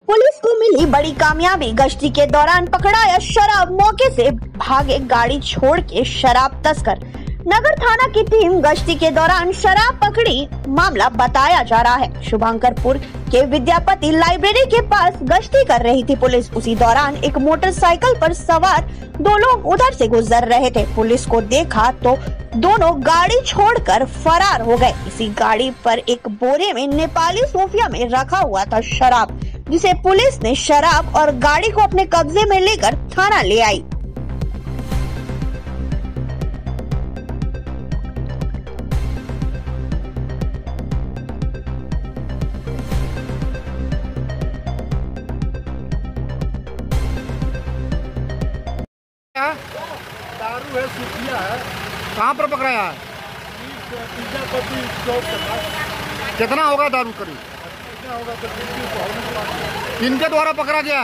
Police को मिली बड़ी कामयाबी। गश्ती के दौरान पकड़ाया शराब। मौके से भागे गाड़ी छोड़ के शराब तस्कर। नगर थाना की टीम गश्ती के दौरान शराब पकड़ी मामला बताया जा रहा है। शुभंकरपुर के विद्यापति लाइब्रेरी के पास गश्ती कर रही थी पुलिस। उसी दौरान एक मोटरसाइकिल पर सवार दो लोग उधर से गुजर रहे थे। पुलिस को देखा तो दोनों गाड़ी छोड़कर फरार हो गए। इसी गाड़ी पर एक बोरे में नेपाली सोफिया में रखा हुआ था शराब, जिसे पुलिस ने शराब और गाड़ी को अपने कब्जे में लेकर थाना ले आई। दारू है, सूफिया है। कहाँ पर पकड़ाया है? विद्यापति चौक के पास। कितना होगा दारू करीब? कितना होगा तो किनके द्वारा पकड़ा गया?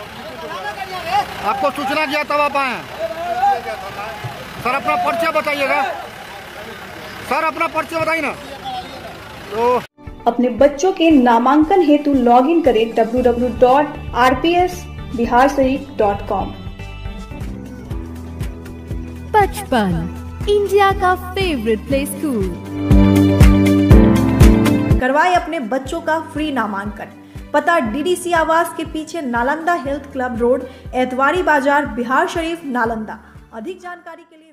आपको सूचना किया तब आप आए? सर अपना परिचय बताइएगा। सर अपना परिचय बताइए ना। तो अपने बच्चों के नामांकन हेतु लॉगिन करें www.rpsbiharshariff.com। बचपन इंडिया का फेवरेट प्ले स्कूल। करवाए अपने बच्चों का फ्री नामांकन। पता डीडीसी आवास के पीछे, Nalanda health club road, Etwari Bazar, Bihar शरीफ, नालंदा। अधिक जानकारी के लिए